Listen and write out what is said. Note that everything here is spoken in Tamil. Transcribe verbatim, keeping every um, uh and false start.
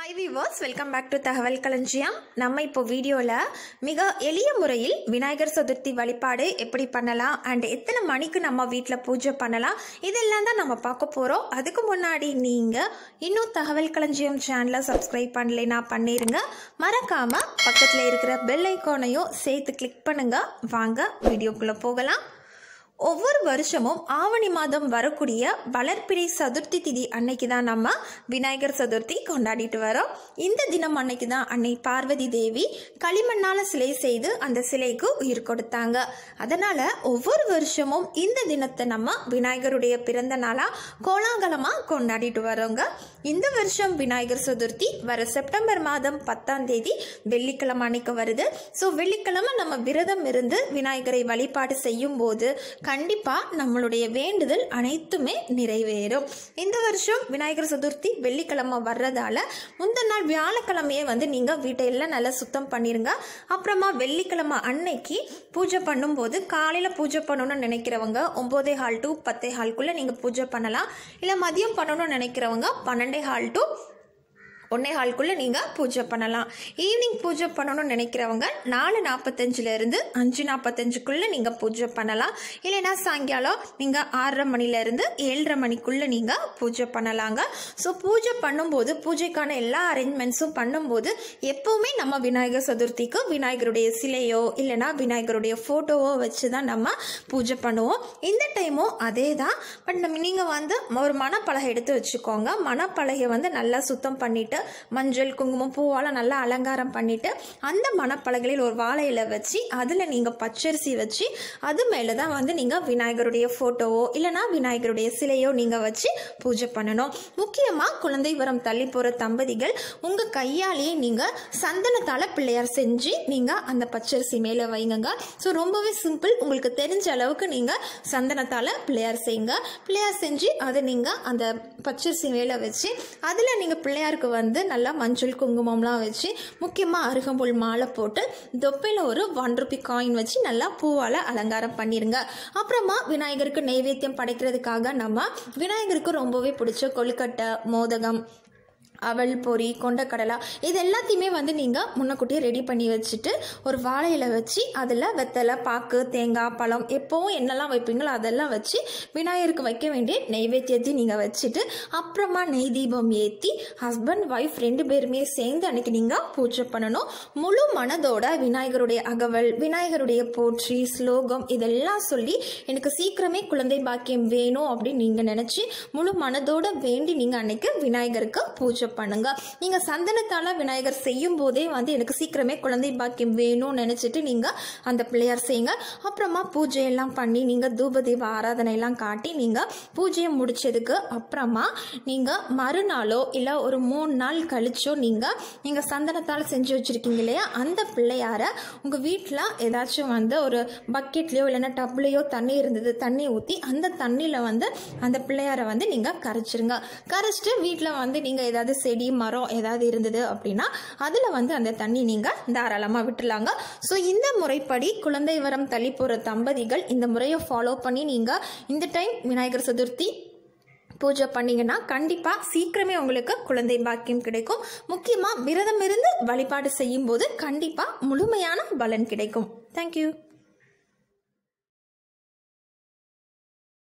Hi viewers, welcome back to தகவல் களஞ்சியம். நம்ம இப்போ வீடியோல மிக எளிய முறையில் விநாயகர் சதுர்த்தி வழிபாடு எப்படி பண்ணலாம் and எத்தனை மணிக்கு நம்ம வீட்ல பூஜை பண்ணலாம் இதெல்லாம் தான் நம்ம பார்க்க போறோம். அதுக்கு முன்னாடி நீங்க இன்னும் தகவல் களஞ்சியம் சேனலை சப்ஸ்கிரைப் பண்ணலைனா பண்ணிருங்க. மறக்காம பக்கத்துல இருக்கிற பெல் ஐகானையும் சேர்த்து கிளிக் பண்ணுங்க. வாங்க வீடியோக்குள்ள போகலாம். ஒவ்வொரு வருஷமும் ஆவணி மாதம் வரக்கூடிய வளர்பிறை சதுர்த்தி திதி அன்னைக்கு தான் நம்ம விநாயகர் சதுர்த்தி கொண்டாடிட்டு வரோம். இந்த தினம் அன்னைக்கு தான் அன்னை பார்வதி தேவி களிமண்ணால சிலை செய்து அந்த சிலைக்கு உயிர் கொடுத்தாங்க. அதனால ஒவ்வொரு வருஷமும் இந்த தினத்தை நம்ம விநாயகருடைய பிறந்த நாளா கோலாகலமா கொண்டாடிட்டு வரோங்க. இந்த வருஷம் விநாயகர் சதுர்த்தி வர செப்டம்பர் மாதம் பத்தாம் தேதி வெள்ளிக்கிழமை அன்னைக்கு வருது. ஸோ வெள்ளிக்கிழமை நம்ம விரதம் இருந்து விநாயகரை வழிபாடு செய்யும் போது கண்டிப்பா நம்மளுடைய வேண்டுதல் அனைத்துமே நிறைவேறும். இந்த வருஷம் விநாயகர் சதுர்த்தி வெள்ளிக்கிழமை வர்றதால முந்தின நாள் வியாழக்கிழமையே வந்து நீங்க வீட்டை எல்லாம் நல்லா சுத்தம் பண்ணிருங்க. அப்புறமா வெள்ளிக்கிழமை அன்னைக்கு பூஜை பண்ணும்போது காலையில பூஜை பண்ணணும்னு நினைக்கிறவங்க ஒன்பதே ஹால் டு பத்தே ஹால்குள்ள நீங்க பூஜை பண்ணலாம். இல்ல மதியம் பண்ணணும்னு நினைக்கிறவங்க பன்னெண்டே ஹால் டு ஒன்னே ஹால்குள்ள நீங்க பூஜை பண்ணலாம். ஈவினிங் பூஜை பண்ணணும்னு நினைக்கிறவங்க நாலு நாற்பத்தஞ்சுல இருந்து அஞ்சு நாற்பத்தஞ்சுக்குள்ள நீங்க பூஜை பண்ணலாம். இல்லைன்னா சாயங்காலம் நீங்க ஆறரை மணில இருந்து ஏழரை மணிக்குள்ள நீங்க பூஜை பண்ணலாங்க. ஸோ பூஜை பண்ணும்போது பூஜைக்கான எல்லா அரேஞ்ச்மெண்ட்ஸும் பண்ணும்போது எப்பவுமே நம்ம விநாயகர் சதுர்த்திக்கு விநாயகருடைய சிலையோ இல்லைன்னா விநாயகருடைய போட்டோவோ வச்சுதான் நம்ம பூஜை பண்ணுவோம். இந்த டைமும் அதே தான். பட் நம்ம நீங்க வந்து ஒரு மணப்பலகை எடுத்து வச்சுக்கோங்க. மணப்பலகை வந்து நல்லா சுத்தம் பண்ணிட்டு மஞ்சள் குங்குமம் பூவால நல்லா அலங்காரம் பண்ணிட்டு அந்த மணப்பலகையில் ஒரு வாழை இலை வச்சு அதுல நீங்க பச்சரிசி வச்சு அது மேலதான் வந்து நீங்க விநாயகருடைய போட்டோவோ இல்லைன்னா விநாயகருடைய சிலையோ நீங்க வச்சு பூஜை பண்ணணும். முக்கியமா குழந்தை வரம் தள்ளி போற தம்பதிகள் உங்க கையாலேயே நீங்க சந்தனத்தால பிள்ளையார் செஞ்சு நீங்க அந்த பச்சரிசி மேல வைங்க. ஸோ ரொம்பவே சிம்பிள். உங்களுக்கு தெரிஞ்ச அளவுக்கு நீங்க சந்தனத்தால பிள்ளையார் செய்யுங்க. பிள்ளையார் செஞ்சு அதை நீங்க அந்த பச்சரிசி மேல வச்சு அதுல நீங்க பிள்ளையாருக்கு வந்து நல்லா மஞ்சள் குங்குமம்லாம் வச்சு முக்கியமாக அருகம்புல் மாலை போட்டு தொப்பையில் ஒரு ஒன் ருபி காயின் வச்சு நல்லா பூவால் அலங்காரம் பண்ணிடுங்க. அப்புறமா விநாயகருக்கு நைவேத்தியம் படைக்கிறதுக்காக நம்ம விநாயகருக்கு ரொம்பவே பிடிச்ச கொழுக்கட்டை மோதகம் அவல் பொரி கொண்டக்கடலை இது எல்லாத்தையுமே வந்து நீங்கள் முன்னக்கூட்டியே ரெடி பண்ணி வச்சுட்டு ஒரு வாழையில வச்சு அதில் வெத்தலை பாக்கு தேங்காய் பழம் எப்போவும் என்னெல்லாம் வைப்பீங்களோ அதெல்லாம் வச்சு விநாயகருக்கு வைக்க வேண்டிய நெய்வேத்தியத்தையும் நீங்கள் வச்சுட்டு அப்புறமா நெய் தீபம் ஏற்றி ஹஸ்பண்ட் ஒய்ஃப் ரெண்டு பேருமே சேர்ந்து அன்னைக்கு நீங்கள் பூஜை பண்ணணும். முழு மனதோட விநாயகருடைய அகவல் விநாயகருடைய போற்றி ஸ்லோகம் இதெல்லாம் சொல்லி எனக்கு சீக்கிரமே குழந்தை பாக்கியம் வேணும் அப்படின்னு நீங்கள் நினச்சி முழு மனதோட வேண்டி நீங்கள் அன்னைக்கு விநாயகருக்கு பூஜை பண்ணுங்க. நீங்க சந்தனத்தால விநாயகர் செய்யும் போதே வந்து எனக்கு சீக்கிரமே குழந்தை பாக்கியம் வேணும்னு நினைச்சிட்டு நீங்க அந்த பிள்ளையார் செய்யுங்க. அப்புறமா பூஜை எல்லாம் பண்ணி நீங்க தூப தீப ஆராதனை எல்லாம் காட்டி நீங்க பூஜையை முடிச்சதுக்கு அப்புறமா நீங்க மறுநாளோ இல்ல ஒரு மூணு நாள் கழிச்சோ நீங்க நீங்க சந்தனத்தால செஞ்சு வச்சிருக்கீங்க இல்லையா அந்த பிள்ளையார உங்க வீட்டுல ஏதாச்சும் வந்து ஒரு பக்கெட்லயோ இல்லைன்னா டப்லயோ தண்ணி இருந்தது தண்ணி ஊத்தி அந்த தண்ணியில வந்து அந்த பிள்ளையார வந்து நீங்க கரைச்சிருங்க. கரைச்சிட்டு வீட்டுல வந்து நீங்க ஏதாவது செடி மரம் ஏதாவது இருந்தது அப்படின்னா அதுல வந்து அந்த தண்ணி நீங்க தாராளமா விட்டுலாங்க. ஸோ இந்த முறைப்படி குழந்தை வரம் தள்ளி போற தம்பதிகள் இந்த முறையை ஃபாலோ பண்ணி நீங்க இந்த டைம் விநாயகர் சதுர்த்தி பூஜை பண்ணீங்கன்னா கண்டிப்பா சீக்கிரமே உங்களுக்கு குழந்தை பாக்கியம் கிடைக்கும். முக்கியமா விரதம் இருந்து வழிபாடு செய்யும் போது கண்டிப்பா முழுமையான பலன் கிடைக்கும். தேங்க்யூ.